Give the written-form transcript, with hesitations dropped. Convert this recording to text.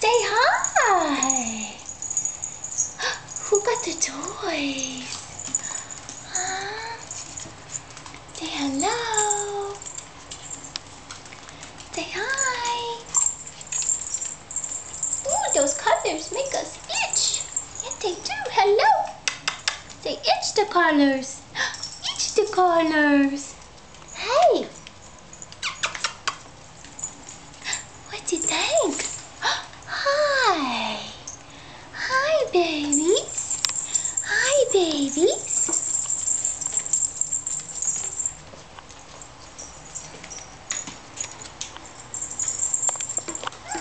Say hi. Who got the toys? Huh? Say hello. Say hi. Ooh, those colors make us itch. Yes, they do. Hello. They itch the colors. Itch the colors. Hey. What do you think? Hi. Hi, babies. Hi, babies.